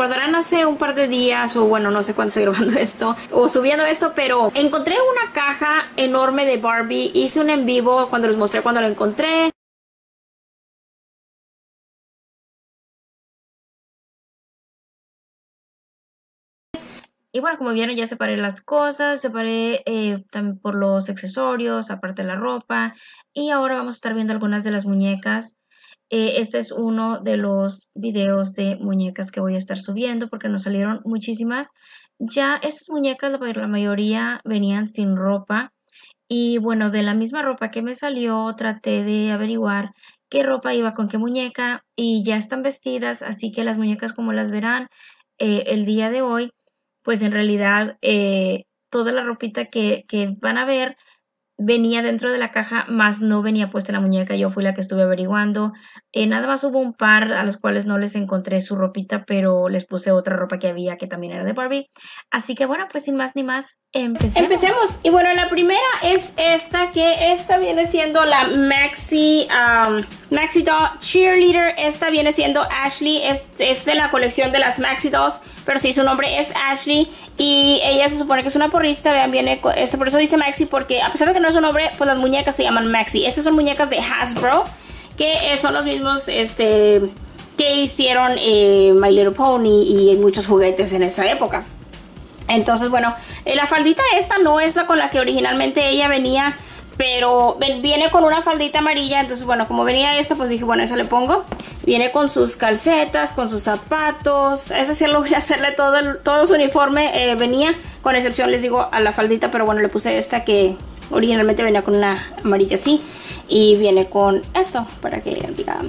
recordarán hace un par de días, o bueno, no sé cuándo estoy grabando esto, o subiendo esto, pero encontré una caja enorme de Barbie. Hice un en vivo cuando les mostré cuando lo encontré. Y bueno, como vieron, ya separé las cosas, separé también por los accesorios, aparte de la ropa. Y ahora vamos a estar viendo algunas de las muñecas. Este es uno de los videos de muñecas que voy a estar subiendo porque nos salieron muchísimas. Ya estas muñecas, la mayoría venían sin ropa. Y bueno, de la misma ropa que me salió, traté de averiguar qué ropa iba con qué muñeca. Y ya están vestidas, así que las muñecas, como las verán el día de hoy, pues en realidad toda la ropita que van a ver venía dentro de la caja, más no venía puesta en la muñeca. Yo fui la que estuve averiguando. Nada más hubo un par a los cuales no les encontré su ropita, pero les puse otra ropa que había que también era de Barbie. Así que bueno, pues sin más ni más, empecemos. Y bueno, la primera es esta, que esta viene siendo la Maxi Doll Cheerleader. Esta viene siendo Ashley. Es de la colección de las Maxi Dolls, pero sí, su nombre es Ashley. Y ella se supone que es una porrista. Vean, viene por eso dice Maxi, porque a pesar de que no es su nombre, pues las muñecas se llaman Maxi. Estas son muñecas de Hasbro, que son los mismos que hicieron My Little Pony y muchos juguetes en esa época. Entonces, bueno, la faldita esta no es la con la que originalmente ella venía, pero viene con una faldita amarilla. Entonces, bueno, como venía esta, pues dije, bueno, esa le pongo. Viene con sus calcetas, con sus zapatos. Esa sí logré hacerle todo su uniforme. Venía, con excepción, les digo, a la faldita, pero bueno, le puse esta que originalmente venía con una amarilla así. Y viene con esto, para que digan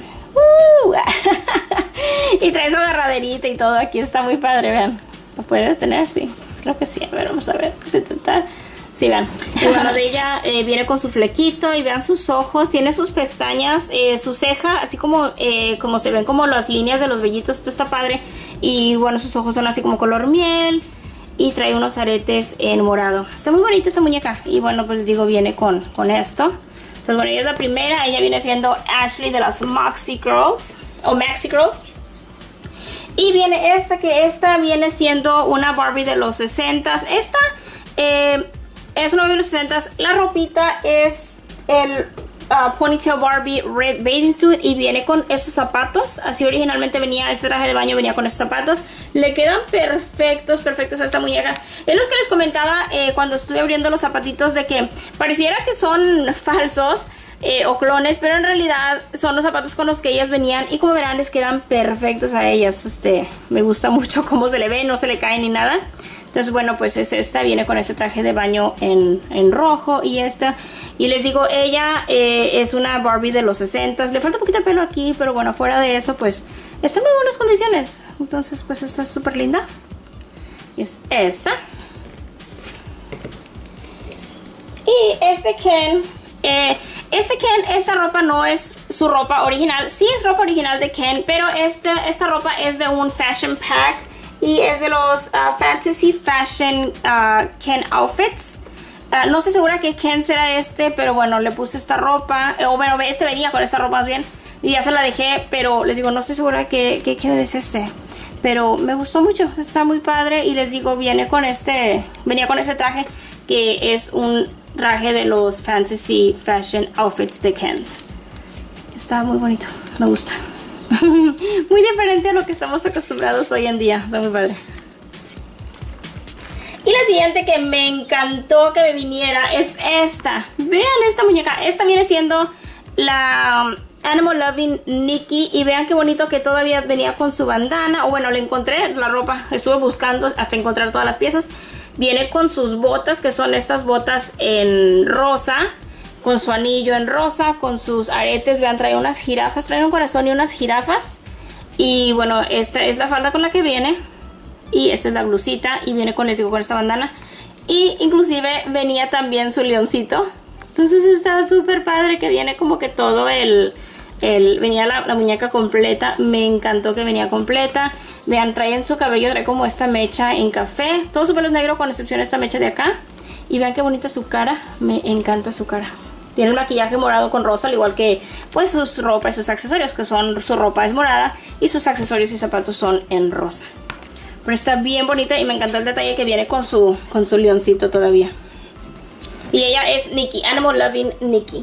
y trae su agarraderita y todo. Aquí está muy padre, vean. ¿Lo puede detener? Sí, creo que sí. A ver, vamos a ver, vamos a intentar. Sí, vean. Y bueno, de ella viene con su flequito y vean sus ojos, tiene sus pestañas, su ceja, así como se ven como las líneas de los vellitos. Esto está padre. Y bueno, sus ojos son así como color miel y trae unos aretes en morado. Está muy bonita esta muñeca. Y bueno, pues les digo, viene con esto. Entonces, bueno, ella es la primera. Ella viene siendo Ashley de las Maxi Girls o Maxi Girls. Y viene esta viene siendo una Barbie de los 60s. Esta es una Barbie de los 60s. La ropita es el Ponytail Barbie Red Bathing Suit y viene con esos zapatos. Así originalmente venía este traje de baño, venía con esos zapatos. Le quedan perfectos a esta muñeca. Es lo que les comentaba cuando estuve abriendo los zapatitos, de que pareciera que son falsos o clones, pero en realidad son los zapatos con los que ellas venían y como verán les quedan perfectos a ellas. Me gusta mucho cómo se le ve, no se le cae ni nada. Entonces bueno, pues es esta, viene con este traje de baño en rojo y esta. Y les digo, ella es una Barbie de los 60s. Le falta un poquito de pelo aquí, pero bueno, fuera de eso pues está en muy buenas condiciones. Entonces pues esta es súper linda. Es esta. Y Ken, esta ropa no es su ropa original. Sí es ropa original de Ken, pero esta ropa es de un fashion pack y es de los Fantasy Fashion Ken Outfits. No estoy segura que Ken será pero bueno, le puse esta ropa, o bueno, venía con esta ropa más bien, y ya se la dejé, pero les digo, no estoy segura que Ken es pero me gustó mucho, está muy padre. Y les digo, venía con este traje, que es un traje de los Fantasy Fashion Outfits de Ken's. Está muy bonito, me gusta. Muy diferente a lo que estamos acostumbrados hoy en día, está muy padre. Y la siguiente que me encantó que me viniera es esta. Vean esta muñeca, esta viene siendo la Animal Loving Nikki. Y vean qué bonito que todavía venía con su bandana. O bueno, le encontré la ropa, estuve buscando hasta encontrar todas las piezas. Viene con sus botas, que son estas botas en rosa, con su anillo en rosa, con sus aretes. Vean, trae unas jirafas, trae un corazón y unas jirafas. Y bueno, esta es la falda con la que viene. Y esta es la blusita y viene con, les digo, con esta bandana. Y inclusive venía también su leoncito. Entonces estaba súper padre que viene como que todo venía la muñeca completa. Me encantó que venía completa. Vean, trae en su cabello, trae como esta mecha en café. Todo su pelo es negro con excepción de esta mecha de acá. Y vean qué bonita su cara. Me encanta su cara. Tiene el maquillaje morado con rosa, al igual que pues sus ropas y sus accesorios, que son, su ropa es morada y sus accesorios y zapatos son en rosa. Pero está bien bonita y me encantó el detalle que viene con su leoncito todavía. Y ella es Nikki, Animal Loving Nikki.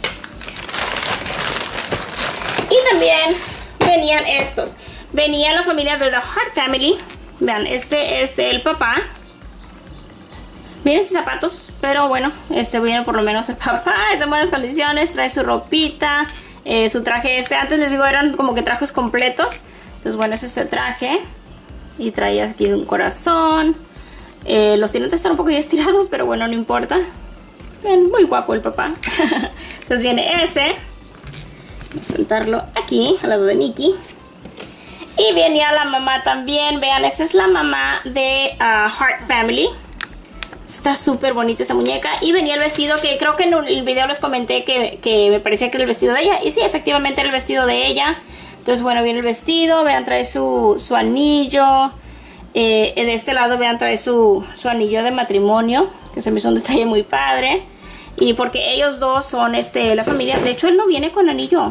Y también venían estos. Venía la familia de The Hart Family. Vean, este es el papá. Vienen sin zapatos, pero bueno, viene por lo menos el papá. Es en buenas condiciones, trae su ropita, su traje antes les digo eran como que trajes completos. Entonces bueno, es este traje. Y trae aquí un corazón. Los tirantes están un poco ya estirados, pero bueno, no importa. Ven, muy guapo el papá. Entonces viene ese. Vamos a sentarlo aquí, al lado de Nikki. Y venía la mamá también. Vean, esta es la mamá de Hart Family. Está súper bonita esta muñeca. Y venía el vestido que creo que en el video les comenté que me parecía que era el vestido de ella. Y sí, efectivamente era el vestido de ella. Entonces, bueno, viene el vestido. Vean, trae su anillo. De este lado, vean, trae su anillo de matrimonio. Que se me hizo un detalle muy padre. Y porque ellos dos son la familia. De hecho, él no viene con anillo.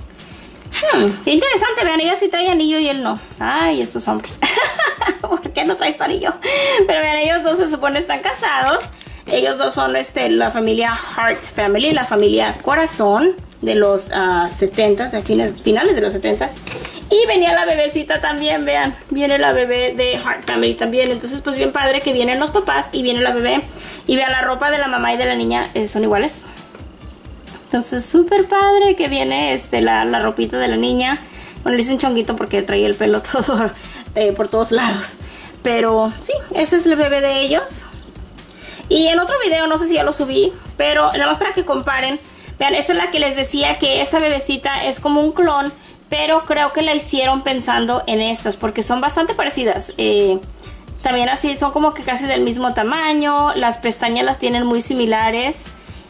Qué interesante, vean, ella sí trae anillo y él no. Ay, estos hombres. ¿Por qué no traes tu anillo? Pero vean, ellos dos se supone están casados. Ellos dos son la familia Hart Family, la familia Corazón de los 70s, de finales de los 70s. Y venía la bebecita también, vean. Viene la bebé de Hart Family también. Entonces, pues bien padre que vienen los papás y viene la bebé. Y vean, la ropa de la mamá y de la niña son iguales. Entonces, súper padre que viene la ropita de la niña. Bueno, le hice un chonguito porque traía el pelo todo por todos lados. Pero sí, ese es el bebé de ellos. Y en otro video, no sé si ya lo subí, pero nada más para que comparen. Vean, esa es la que les decía que esta bebecita es como un clon, pero creo que la hicieron pensando en estas porque son bastante parecidas. También así, son como que casi del mismo tamaño. Las pestañas las tienen muy similares.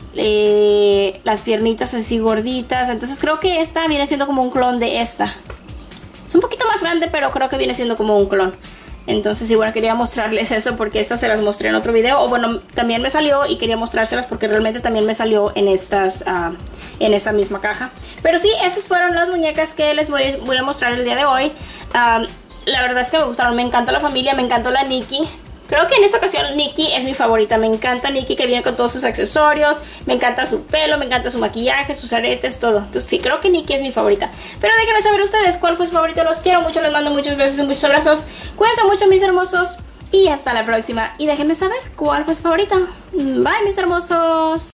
Las piernitas así gorditas. Entonces creo que esta viene siendo como un clon de esta. Es un poquito más grande, pero creo que viene siendo como un clon. Entonces igual quería mostrarles eso porque estas se las mostré en otro video. O bueno, también me salió y quería mostrárselas porque realmente también me salió en en esa misma caja. Pero sí, estas fueron las muñecas que les voy a mostrar el día de hoy. La verdad es que me gustaron, me encantó la familia, me encantó la Nikki. Creo que en esta ocasión Nikki es mi favorita. Me encanta Nikki que viene con todos sus accesorios. Me encanta su pelo, me encanta su maquillaje, sus aretes, todo. Entonces sí, creo que Nikki es mi favorita. Pero déjenme saber ustedes cuál fue su favorito. Los quiero mucho, les mando muchos besos y muchos abrazos. Cuídense mucho, mis hermosos. Y hasta la próxima. Y déjenme saber cuál fue su favorita. Bye, mis hermosos.